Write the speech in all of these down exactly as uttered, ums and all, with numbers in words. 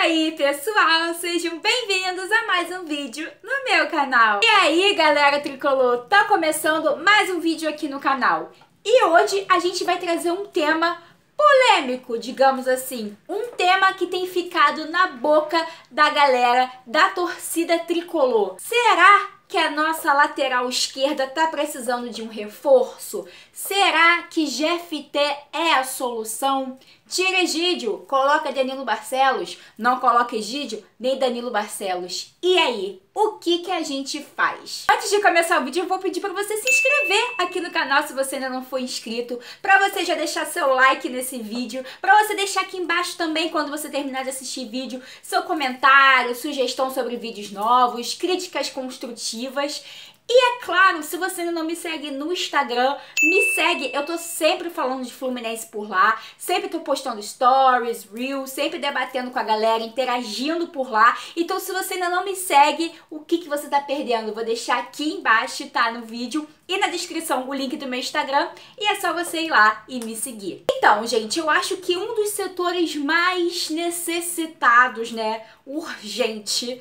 aí, pessoal, sejam bem-vindos a mais um vídeo no meu canal. E aí, galera tricolor, tá começando mais um vídeo aqui no canal. E hoje a gente vai trazer um tema polêmico, digamos assim. Um tema que tem ficado na boca da galera da torcida tricolor. Será que a nossa lateral esquerda tá precisando de um reforço? Será que G F T é a solução? Tira Egídio, coloca Danilo Barcelos, não coloca Egídio nem Danilo Barcelos. E aí, o que que a gente faz? Antes de começar o vídeo, eu vou pedir para você se inscrever aqui no canal se você ainda não for inscrito, para você já deixar seu like nesse vídeo, para você deixar aqui embaixo também, quando você terminar de assistir vídeo, seu comentário, sugestão sobre vídeos novos, críticas construtivas. E é claro, se você ainda não me segue no Instagram, me segue. Eu tô sempre falando de Fluminense por lá, sempre tô postando stories, reels, sempre debatendo com a galera, interagindo por lá. Então se você ainda não me segue, o que que você tá perdendo? Eu vou deixar aqui embaixo, tá, no vídeo e na descrição o link do meu Instagram e é só você ir lá e me seguir. Então, gente, eu acho que um dos setores mais necessitados, né, urgente,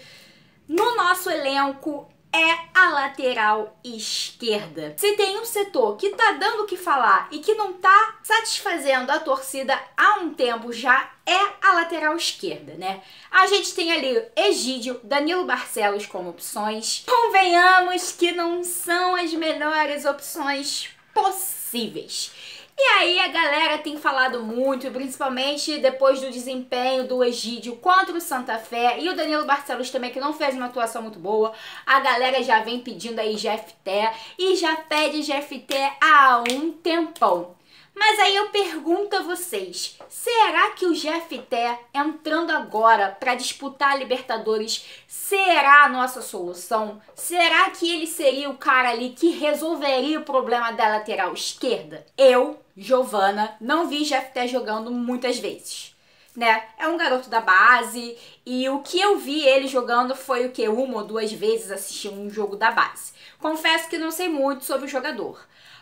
no nosso elenco é a lateral esquerda. Se tem um setor que tá dando o que falar e que não tá satisfazendo a torcida há um tempo já, é a lateral esquerda, né? A gente tem ali Egídio, Danilo Barcelos como opções. Convenhamos que não são as melhores opções possíveis. E aí a galera tem falado muito, principalmente depois do desempenho do Egídio contra o Santa Fé e o Danilo Barcelos também, que não fez uma atuação muito boa. A galera já vem pedindo aí G F T e já pede G F T há um tempão. Mas aí eu pergunto a vocês, será que o G F T entrando agora para disputar a Libertadores será a nossa solução? Será que ele seria o cara ali que resolveria o problema da lateral esquerda? Eu, Giovana, não vi G F T jogando muitas vezes, né? É um garoto da base e o que eu vi ele jogando foi o que? Uma ou duas vezes assisti um jogo da base. Confesso que não sei muito sobre o jogador,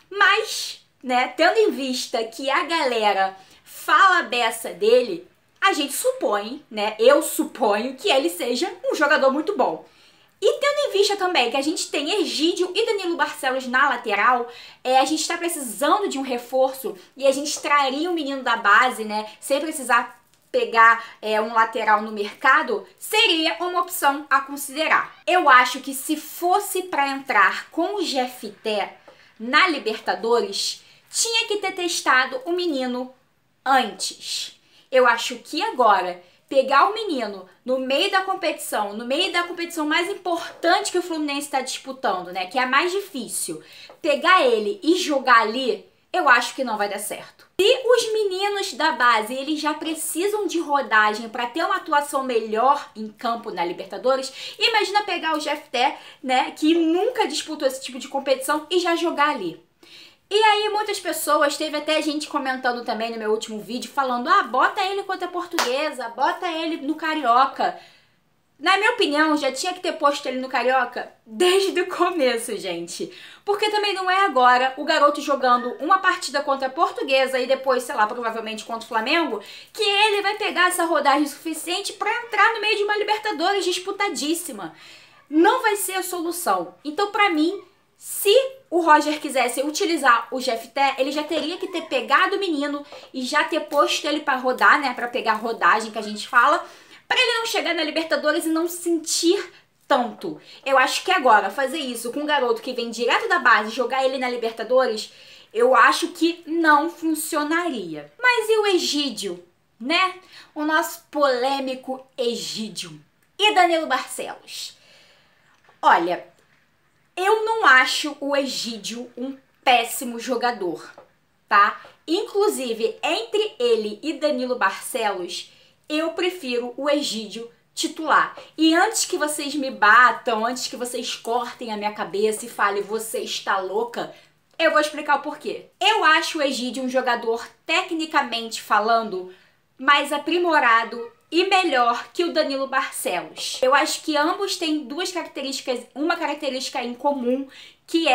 mas, né, tendo em vista que a galera fala a beça dele, a gente supõe, né, eu suponho que ele seja um jogador muito bom. E tendo em vista também que a gente tem Egídio e Danilo Barcelos na lateral, é, a gente está precisando de um reforço e a gente traria um menino da base, né, sem precisar pegar é, um lateral no mercado, seria uma opção a considerar. Eu acho que se fosse para entrar com o G F T na Libertadores, tinha que ter testado o menino antes. Eu acho que agora, pegar o menino no meio da competição, no meio da competição mais importante que o Fluminense está disputando, né, que é a mais difícil, pegar ele e jogar ali, eu acho que não vai dar certo. Se os meninos da base, eles já precisam de rodagem para ter uma atuação melhor em campo na Libertadores, imagina pegar o G F T, né, que nunca disputou esse tipo de competição e já jogar ali. E aí muitas pessoas, teve até gente comentando também no meu último vídeo, falando, ah, bota ele contra a Portuguesa, bota ele no Carioca. Na minha opinião, já tinha que ter posto ele no Carioca desde o começo, gente. Porque também não é agora o garoto jogando uma partida contra a Portuguesa e depois, sei lá, provavelmente contra o Flamengo, que ele vai pegar essa rodagem suficiente para entrar no meio de uma Libertadores disputadíssima. Não vai ser a solução. Então, pra mim, se o Roger quisesse utilizar o G F T, ele já teria que ter pegado o menino e já ter posto ele para rodar, né, para pegar a rodagem que a gente fala, para ele não chegar na Libertadores e não sentir tanto. Eu acho que agora fazer isso com um garoto que vem direto da base, jogar ele na Libertadores, eu acho que não funcionaria. Mas e o Egídio, né? O nosso polêmico Egídio e Danilo Barcelos. Olha, eu não acho o Egídio um péssimo jogador, tá? Inclusive, entre ele e Danilo Barcelos, eu prefiro o Egídio titular. E antes que vocês me batam, antes que vocês cortem a minha cabeça e falem, você está louca, eu vou explicar o porquê. Eu acho o Egídio um jogador, tecnicamente falando, mais aprimorado e melhor que o Danilo Barcelos. Eu acho que ambos têm duas características, uma característica em comum, que é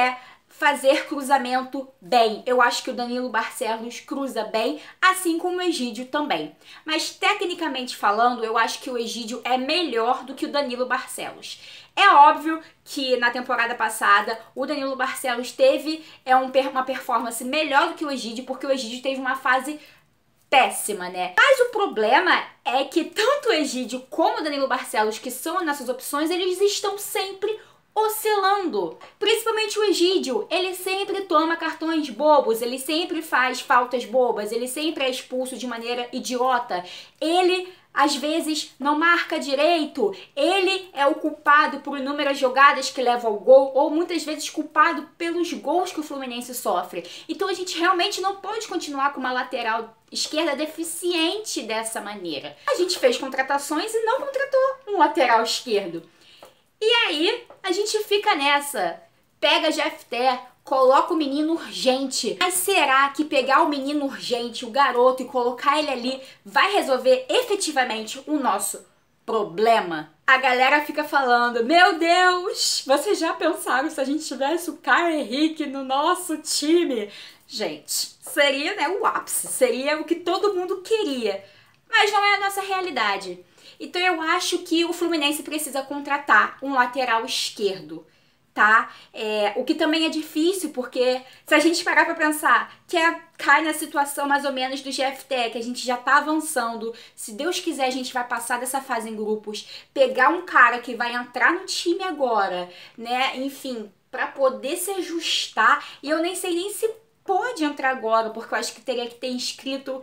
fazer cruzamento bem. Eu acho que o Danilo Barcelos cruza bem, assim como o Egídio também. Mas tecnicamente falando, eu acho que o Egídio é melhor do que o Danilo Barcelos. É óbvio que na temporada passada o Danilo Barcelos teve é, um, uma performance melhor do que o Egídio, porque o Egídio teve uma fase péssima, né? Mas o problema é que tanto o Egídio como o Danilo Barcelos, que são as nossas opções, eles estão sempre oscilando. Principalmente o Egídio, ele sempre toma cartões bobos, ele sempre faz faltas bobas, ele sempre é expulso de maneira idiota. Ele às vezes não marca direito, ele é o culpado por inúmeras jogadas que levam ao gol, ou muitas vezes culpado pelos gols que o Fluminense sofre. Então a gente realmente não pode continuar com uma lateral esquerda deficiente dessa maneira. A gente fez contratações e não contratou um lateral esquerdo. E aí, a gente fica nessa, pega Jefté, coloca o menino urgente. Mas será que pegar o menino urgente, o garoto, e colocar ele ali, vai resolver efetivamente o nosso problema? A galera fica falando, meu Deus, vocês já pensaram se a gente tivesse o Caio Henrique no nosso time? Gente, seria, né, o ápice, seria o que todo mundo queria. Mas não é a nossa realidade. Então eu acho que o Fluminense precisa contratar um lateral esquerdo, tá? É, o que também é difícil, porque se a gente parar pra pensar que é, cai na situação mais ou menos do Jefté, que a gente já tá avançando, se Deus quiser a gente vai passar dessa fase em grupos, pegar um cara que vai entrar no time agora, né? Enfim, pra poder se ajustar, e eu nem sei nem se pode entrar agora, porque eu acho que teria que ter inscrito...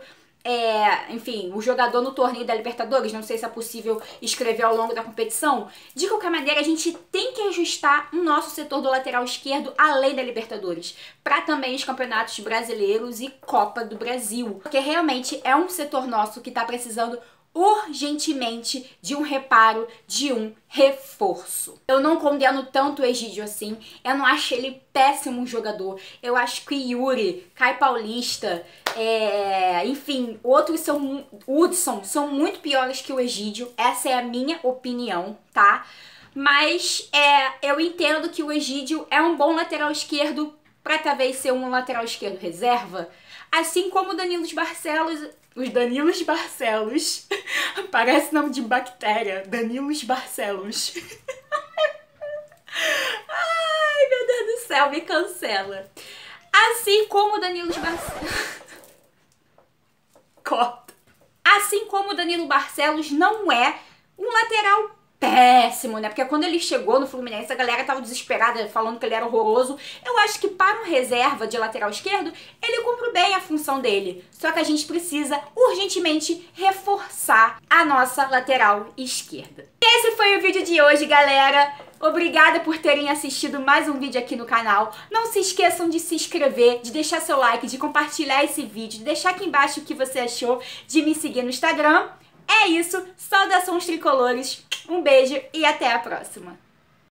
É, enfim, o jogador no torneio da Libertadores, não sei se é possível escrever ao longo da competição. De qualquer maneira, a gente tem que ajustar o nosso setor do lateral esquerdo além da Libertadores, para também os campeonatos brasileiros e Copa do Brasil, porque realmente é um setor nosso que está precisando urgentemente de um reparo, de um reforço. Eu não condeno tanto o Egídio assim, eu não acho ele péssimo jogador, eu acho que Yuri, Caio Paulista, é, enfim, outros são, Hudson, são muito piores que o Egídio, essa é a minha opinião, tá? Mas é, eu entendo que o Egídio é um bom lateral esquerdo para talvez ser um lateral esquerdo reserva, assim como o Danilo Barcelos. Os Danilos Barcelos. Parece nome de bactéria. Danilos Barcelos. Ai, meu Deus do céu, me cancela. Assim como o Danilo Barcelos... Corta. Assim como o Danilo Barcelos não é um lateral péssimo, né? Porque quando ele chegou no Fluminense, a galera tava desesperada, falando que ele era horroroso. Eu acho que para um reserva de lateral esquerdo, ele cumpre bem a função dele. Só que a gente precisa urgentemente reforçar a nossa lateral esquerda. Esse foi o vídeo de hoje, galera. Obrigada por terem assistido mais um vídeo aqui no canal. Não se esqueçam de se inscrever, de deixar seu like, de compartilhar esse vídeo, de deixar aqui embaixo o que você achou, de me seguir no Instagram. É isso, saudações tricolores, um beijo e até a próxima!